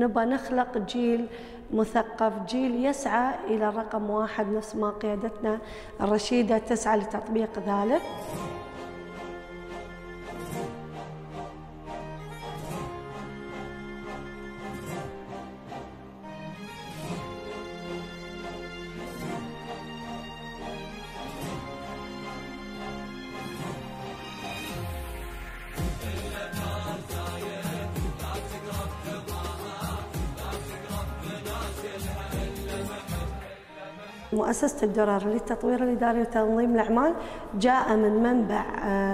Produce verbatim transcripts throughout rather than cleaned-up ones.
نبغى نخلق جيل مثقف، جيل يسعى إلى الرقم واحد نفس ما قيادتنا الرشيدة تسعى لتطبيق ذلك. مؤسسة الدرر للتطوير الإداري وتنظيم الأعمال جاء من منبع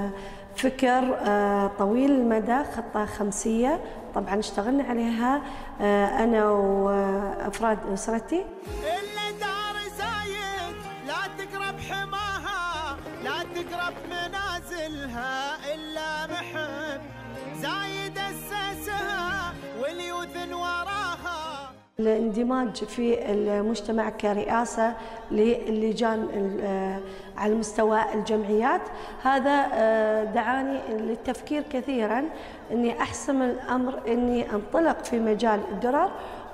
فكر طويل المدى، خطة خمسية طبعا اشتغلنا عليها أنا وأفراد أسرتي. إلا دار زايد لا تقرب حماها، لا تقرب منازلها إلا محب زايد أسسها واليوثن وراها. الاندماج في المجتمع كرئاسة للجان على مستوى الجمعيات، هذا دعاني للتفكير كثيرا اني احسم الامر اني انطلق في مجال الدرر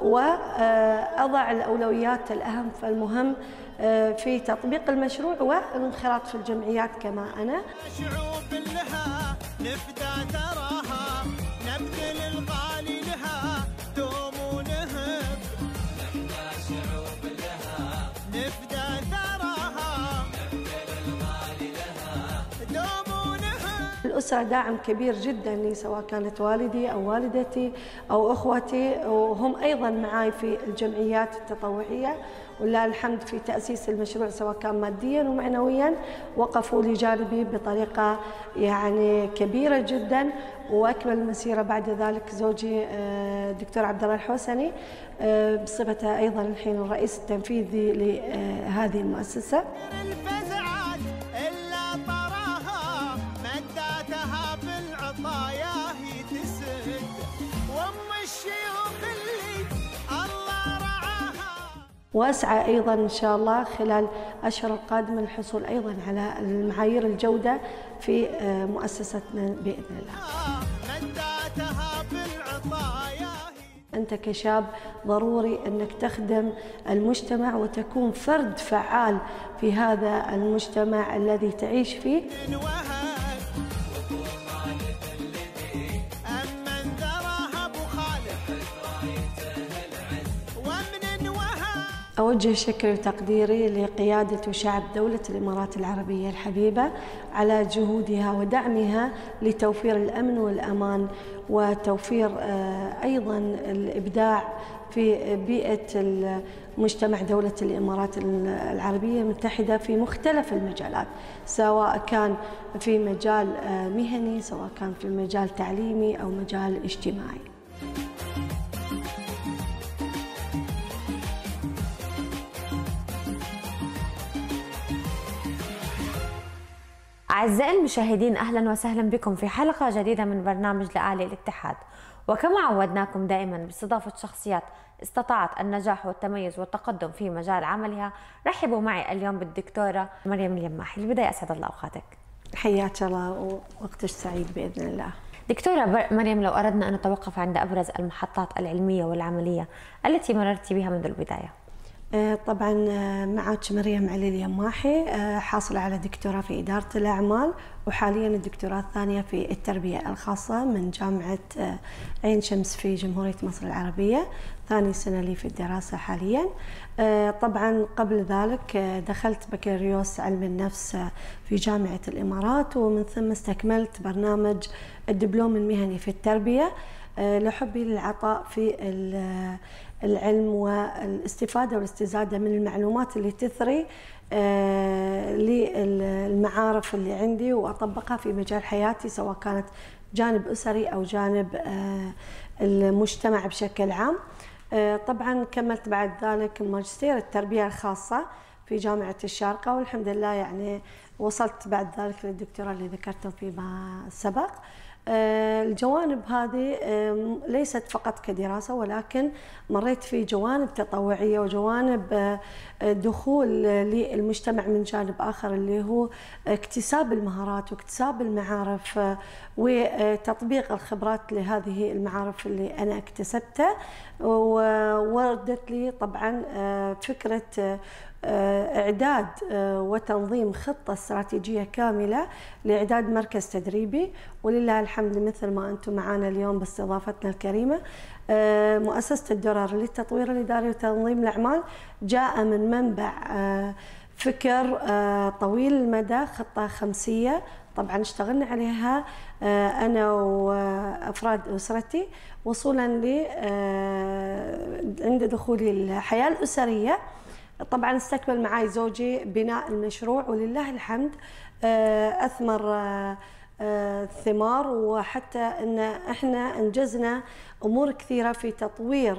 واضع الاولويات الاهم فالمهم في تطبيق المشروع والانخراط في الجمعيات كما انا. شعوب لها نفدى تراها نبذل الغالي لها دوم ونهب، شعوب لها نفدى تراها نبذل الغالي لها دوم ونهب. الأسرة داعم كبير جدا لي، سواء كانت والدي أو والدتي أو أخوتي، وهم أيضا معي في الجمعيات التطوعية ولله الحمد في تأسيس المشروع سواء كان ماديا ومعنويا، وقفوا لجانبي بطريقة يعني كبيرة جدا. وأكمل المسيرة بعد ذلك زوجي الدكتور عبد الله الحوسني بصفته أيضا الحين الرئيس التنفيذي لهذه المؤسسة. الفزعات إلا طراها مداتها بالعطايا هي تسد، وأم الشيوخ اللي الله رعاها. وأسعى أيضا إن شاء الله خلال الأشهر القادمة للحصول أيضا على المعايير الجودة في مؤسستنا بإذن الله. أنت كشاب ضروري أنك تخدم المجتمع وتكون فرد فعال في هذا المجتمع الذي تعيش فيه. أوجه شكري وتقديري لقيادة وشعب دولة الإمارات العربية الحبيبة على جهودها ودعمها لتوفير الأمن والأمان وتوفير أيضا الإبداع في بيئة المجتمع دولة الإمارات العربية المتحدة في مختلف المجالات، سواء كان في مجال مهني سواء كان في مجال تعليمي أو مجال اجتماعي. أعزائي المشاهدين، أهلا وسهلا بكم في حلقة جديدة من برنامج لآلئ الاتحاد. وكما عودناكم دائما باستضافة شخصيات استطاعت النجاح والتميز والتقدم في مجال عملها، رحبوا معي اليوم بالدكتورة مريم اليماحي. البداية أسعد الله أوقاتك. حياك الله ووقتك سعيد بإذن الله. دكتورة مريم، لو أردنا أن نتوقف عند أبرز المحطات العلمية والعملية التي مررت بها منذ البداية. طبعا معك مريم علي اليماحي، حاصلة على دكتوراه في إدارة الأعمال، وحاليا الدكتوراه الثانية في التربية الخاصة من جامعة عين شمس في جمهورية مصر العربية، ثاني سنة لي في الدراسة حاليا. طبعا قبل ذلك دخلت بكالوريوس علم النفس في جامعة الإمارات، ومن ثم استكملت برنامج الدبلوم المهني في التربية لحبي للعطاء في العلم والاستفادة والاستزادة من المعلومات اللي تثري للمعارف اللي عندي وأطبقها في مجال حياتي، سواء كانت جانب أسري أو جانب المجتمع بشكل عام. طبعا كملت بعد ذلك ماجستير التربية الخاصة في جامعة الشارقة، والحمد لله يعني وصلت بعد ذلك للدكتوراه اللي ذكرته فيما سبق. الجوانب هذه ليست فقط كدراسة، ولكن مريت في جوانب تطوعية وجوانب دخول للمجتمع من جانب آخر، اللي هو اكتساب المهارات واكتساب المعارف وتطبيق الخبرات لهذه المعارف اللي أنا اكتسبتها. ووردت لي طبعا فكرة إعداد وتنظيم خطة استراتيجية كاملة لإعداد مركز تدريبي، ولله الحمد مثل ما أنتم معنا اليوم باستضافتنا الكريمة. مؤسسة الدرر للتطوير الإداري وتنظيم الأعمال جاء من منبع فكر طويل المدى، خطة خمسية طبعا اشتغلنا عليها أنا وأفراد أسرتي وصولا ل عند دخولي الحياة الأسرية. طبعا استكمل معي زوجي بناء المشروع، ولله الحمد أثمر ثمار، وحتى أن احنا أنجزنا أمور كثيرة في تطوير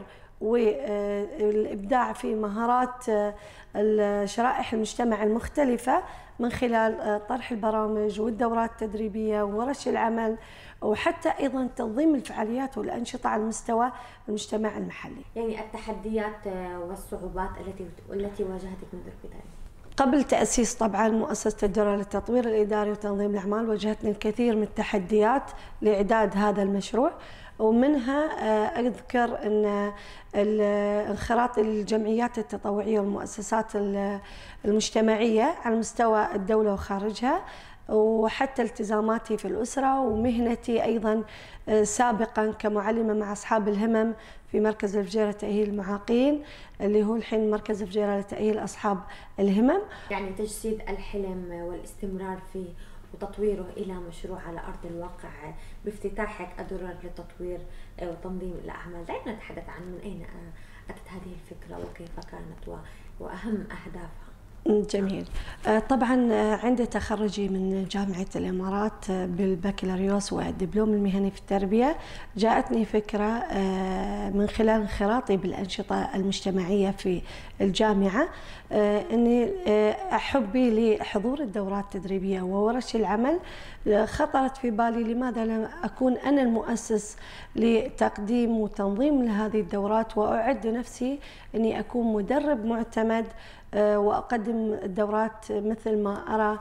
والإبداع في مهارات شرائح المجتمع المختلفة من خلال طرح البرامج والدورات التدريبية وورش العمل، وحتى أيضا تنظيم الفعاليات والأنشطة على مستوى المجتمع المحلي. يعني التحديات والصعوبات التي التي واجهتك منذ البداية؟ قبل تأسيس طبعا مؤسسة الدرر للتطوير الإداري وتنظيم الأعمال واجهتني الكثير من التحديات لإعداد هذا المشروع، ومنها أذكر أن انخراط الجمعيات التطوعية والمؤسسات المجتمعية على مستوى الدولة وخارجها، وحتى التزاماتي في الأسرة ومهنتي أيضا سابقا كمعلمة مع أصحاب الهمم في مركز الفجيرة لتأهيل المعاقين، اللي هو الحين مركز الفجيرة لتأهيل أصحاب الهمم. يعني تجسيد الحلم والاستمرار فيه وتطويره إلى مشروع على أرض الواقع بافتتاحك الدرر للتطوير وتنظيم الأعمال. دعنا نتحدث عن من أين أتت هذه الفكرة وكيف كانت وأهم أهدافها. جميل. طبعا عند تخرجي من جامعة الإمارات بالبكالوريوس والدبلوم المهني في التربية، جاءتني فكرة من خلال انخراطي بالأنشطة المجتمعية في الجامعة، أني أحبي لحضور الدورات التدريبية وورش العمل. خطرت في بالي لماذا لم أكون أنا المؤسس لتقديم وتنظيم لهذه الدورات، وأعد نفسي أني أكون مدرب معتمد وأقدم الدورات مثل ما أرى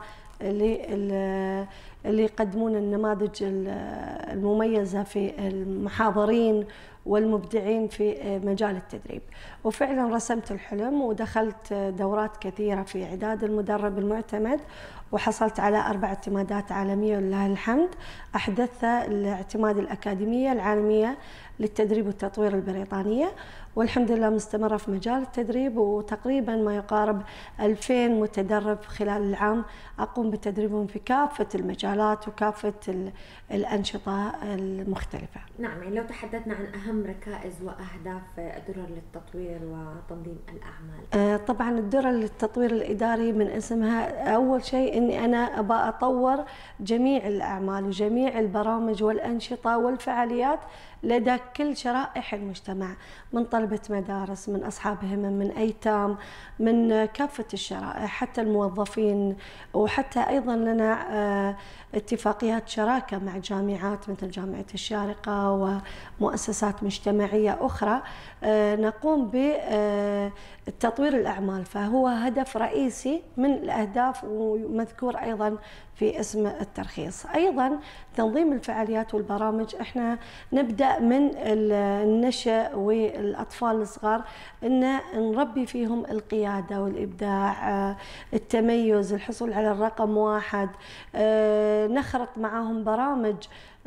اللي يقدمون النماذج المميزة في المحاضرين والمبدعين في مجال التدريب. وفعلا رسمت الحلم ودخلت دورات كثيرة في إعداد المدرب المعتمد، وحصلت على أربع اعتمادات عالمية ولله الحمد، أحدثها الاعتماد الأكاديمية العالمية للتدريب والتطوير البريطانية، والحمد لله مستمرة في مجال التدريب، وتقريبا ما يقارب ألفين متدرب خلال العام أقوم بتدريبهم في كافة المجالات وكافة الأنشطة المختلفة. نعم، يعني لو تحدثنا عن أهم ركائز وأهداف الدرر للتطوير وتنظيم الأعمال. طبعا الدرر للتطوير الإداري من اسمها أول شيء أني أنا أبى أطور جميع الأعمال وجميع البرامج والأنشطة والفعاليات لدى كل شرائح المجتمع، من طلبة مدارس، من أصحاب همم، من أيتام، من كافة الشرائح، حتى الموظفين، وحتى أيضا لنا اتفاقيات شراكة مع جامعات مثل جامعة الشارقة ومؤسسات مجتمعية أخرى نقوم بتطوير الأعمال، فهو هدف رئيسي من الأهداف ومذكور أيضا في اسم الترخيص. أيضا تنظيم الفعاليات والبرامج، احنا نبدأ من النشأ والأطفال الصغار أن نربي فيهم القيادة والإبداع، التميز، الحصول على الرقم واحد، نخرط معهم برامج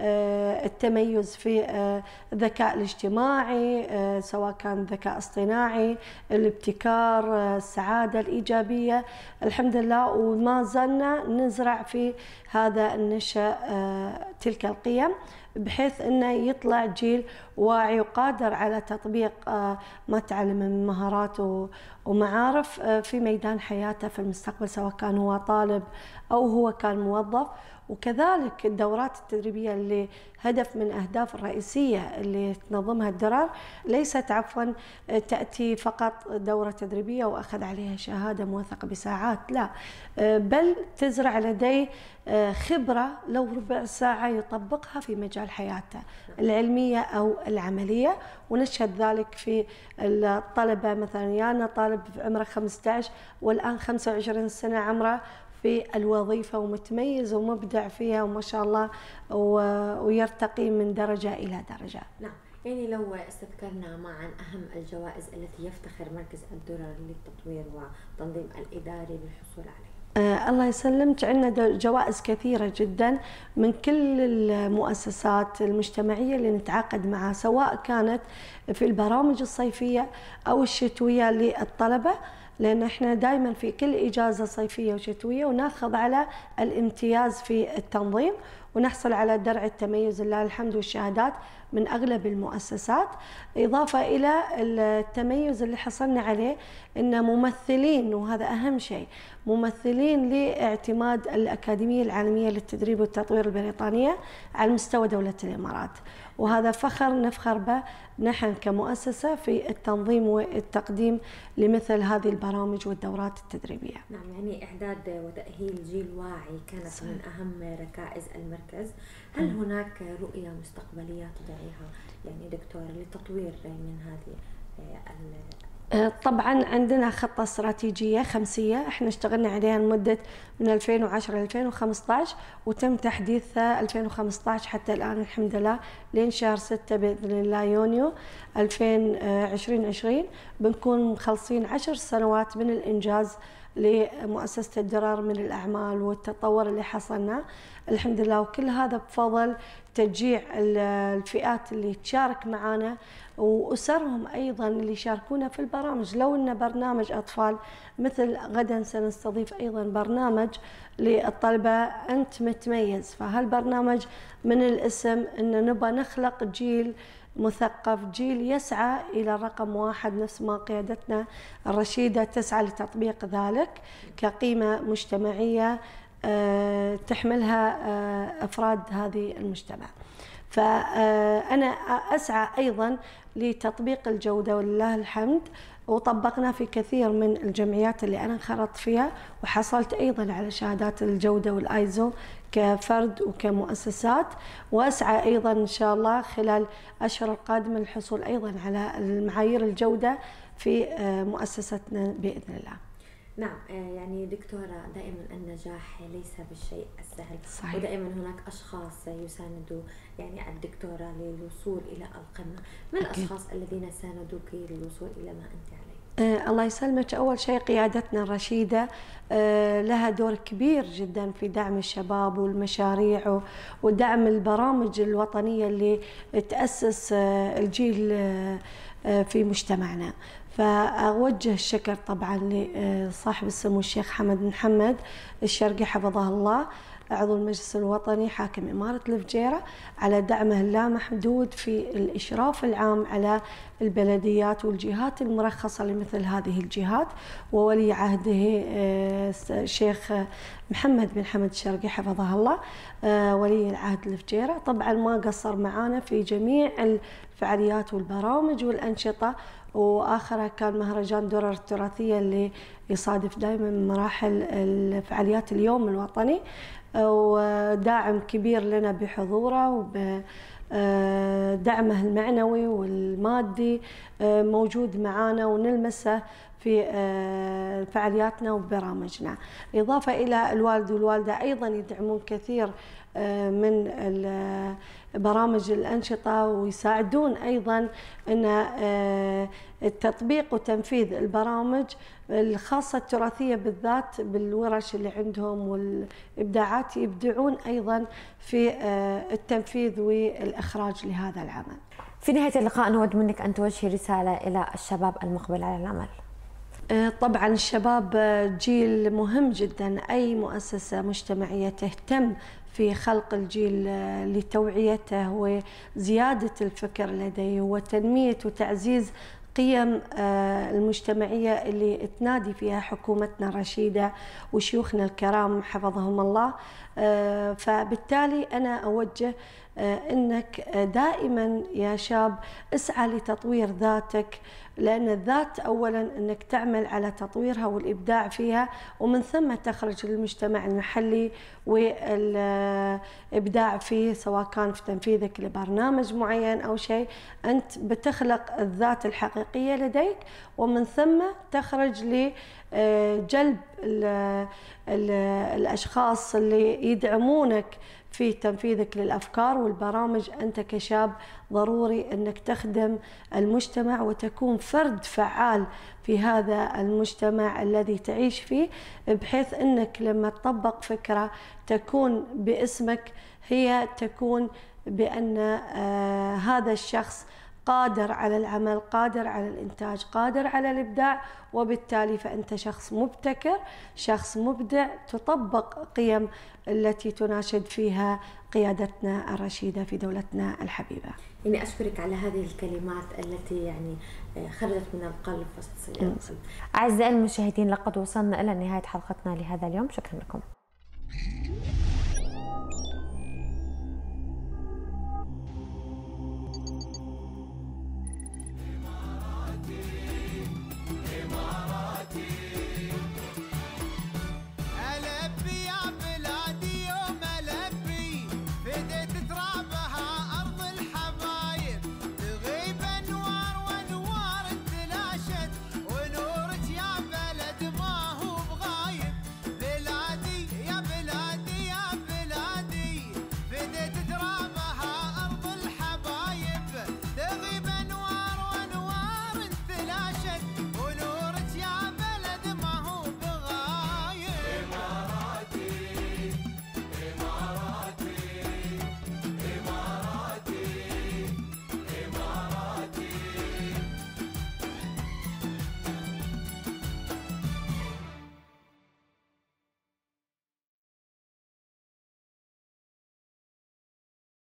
التميز في الذكاء الاجتماعي سواء كان ذكاء اصطناعي، الابتكار، السعادة الإيجابية، الحمد لله. وما زلنا نزرع في هذا النشأ تلك القيم بحيث أنه يطلع جيل واعي وقادر على تطبيق ما تعلم من مهارات ومعارف في ميدان حياته في المستقبل، سواء كان هو طالب أو هو كان موظف. وكذلك الدورات التدريبية اللي هدف من أهداف الرئيسية اللي تنظمها الدرر ليست عفوا تأتي فقط دورة تدريبية وأخذ عليها شهادة موثقة بساعات، لا، بل تزرع لدي خبرة لو ربع ساعة يطبقها في مجال حياته العلمية أو العملية. ونشهد ذلك في الطلبة، مثلا يا أنا طالب عمره خمسة عشر والآن خمسة وعشرين سنة عمره في الوظيفة ومتميز ومبدع فيها وما شاء الله، ويرتقي من درجة إلى درجة. نعم، يعني لو استذكرنا معا أهم الجوائز التي يفتخر مركز الدرر للتطوير والتنظيم الإداري بالحصول عليها. آه الله يسلمك، عندنا جوائز كثيرة جدا من كل المؤسسات المجتمعية اللي نتعاقد معها، سواء كانت في البرامج الصيفية أو الشتوية للطلبة، لأن احنا دائما في كل إجازة صيفية وشتوية وناخذ على الامتياز في التنظيم، ونحصل على درع التميز لله الحمد والشهادات من أغلب المؤسسات. إضافة إلى التميز اللي حصلنا عليه إن ممثلين، وهذا أهم شيء، ممثلين لاعتماد الأكاديمية العالمية للتدريب والتطوير البريطانية على مستوى دولة الإمارات، وهذا فخر نفخر به نحن كمؤسسة في التنظيم والتقديم لمثل هذه البرامج والدورات التدريبية. نعم، يعني إعداد وتأهيل جيل واعي كانت صحيح. من أهم ركائز المركز. هل م. هناك رؤية مستقبلية تضعيها يعني دكتور للتطوير من هذه طبعا عندنا خطة استراتيجية خمسية احنا اشتغلنا عليها لمدة من ألفين وعشرة ل ألفين وخمسة عشر، وتم تحديثها ألفين وخمسة عشر حتى الآن الحمد لله لين شهر ستة بإذن الله يونيو ألفين وعشرين بنكون مخلصين عشر سنوات من الإنجاز لمؤسسة الدرر من الأعمال والتطور اللي حصلنا الحمد لله، وكل هذا بفضل تشجيع الفئات اللي تشارك معنا وأسرهم أيضا اللي يشاركونا في البرامج. لو أن برنامج أطفال مثل غدا سنستضيف أيضا برنامج للطلبة أنت متميز، فهالبرنامج من الاسم أن نبغى نخلق جيل مثقف، جيل يسعى إلى رقم واحد نفس ما قيادتنا الرشيدة تسعى لتطبيق ذلك كقيمة مجتمعية تحملها أفراد هذه المجتمع. فأنا أسعى أيضا لتطبيق الجودة ولله الحمد، وطبقنا في كثير من الجمعيات اللي أنا انخرطت فيها، وحصلت أيضا على شهادات الجودة والآيزو كفرد وكمؤسسات، وأسعى أيضا إن شاء الله خلال الأشهر القادمة للحصول أيضا على المعايير الجودة في مؤسستنا بإذن الله. نعم، يعني دكتورة دائما النجاح ليس بالشيء السهل. صحيح. ودائما هناك أشخاص يساندوا يعني الدكتورة للوصول إلى القمة. من الأشخاص الذين ساندوك للوصول إلى ما أنت عليه؟ آه الله يسلمك، أول شيء قيادتنا الرشيدة آه لها دور كبير جدا في دعم الشباب والمشاريع ودعم البرامج الوطنية اللي تأسس آه الجيل آه في مجتمعنا. فأوجه الشكر طبعا لصاحب السمو الشيخ حمد محمد الشرقي حفظه الله عضو المجلس الوطني حاكم إمارة الفجيرة على دعمه اللامحدود في الإشراف العام على البلديات والجهات المرخصة لمثل هذه الجهات، وولي عهده الشيخ محمد بن حمد الشرقي حفظه الله ولي العهد الفجيرة. طبعا ما قصر معانا في جميع الفعاليات والبرامج والأنشطة، وآخرها كان مهرجان درر التراثية اللي يصادف دائما مراحل الفعاليات اليوم الوطني، وداعم كبير لنا بحضوره وبدعمه المعنوي والمادي موجود معنا ونلمسه في فعالياتنا وبرامجنا. إضافة إلى الوالد والوالدة أيضا يدعمون كثير من برامج الأنشطة ويساعدون أيضا أن التطبيق وتنفيذ البرامج الخاصة التراثية بالذات بالورش اللي عندهم والإبداعات، يبدعون أيضا في التنفيذ والإخراج لهذا العمل. في نهاية اللقاء نود منك أن توجهي رسالة إلى الشباب المقبل على العمل. طبعا الشباب جيل مهم جدا، أي مؤسسة مجتمعية تهتم في خلق الجيل لتوعيته وزيادة الفكر لديه وتنمية وتعزيز قيم المجتمعية اللي تنادي فيها حكومتنا الرشيدة وشيوخنا الكرام حفظهم الله. فبالتالي أنا أوجه أنك دائما يا شاب اسعى لتطوير ذاتك، لأن الذات أولا أنك تعمل على تطويرها والإبداع فيها، ومن ثم تخرج للمجتمع المحلي والإبداع فيه، سواء كان في تنفيذك لبرنامج معين أو شيء. أنت بتخلق الذات الحقيقية لديك، ومن ثم تخرج لجلب الأشخاص اللي يدعمونك في تنفيذك للأفكار والبرامج. أنت كشاب ضروري أنك تخدم المجتمع وتكون فرد فعال في هذا المجتمع الذي تعيش فيه، بحيث أنك لما تطبق فكرة تكون باسمك، هي تكون بأن آه هذا الشخص قادر على العمل، قادر على الإنتاج، قادر على الإبداع، وبالتالي فأنت شخص مبتكر، شخص مبدع، تطبق قيم التي تناشد فيها قيادتنا الرشيدة في دولتنا الحبيبة. يعني أشكرك على هذه الكلمات التي يعني خرجت من القلب وستصل إلى القلب. أعزائي المشاهدين، لقد وصلنا إلى نهاية حلقتنا لهذا اليوم، شكرا لكم.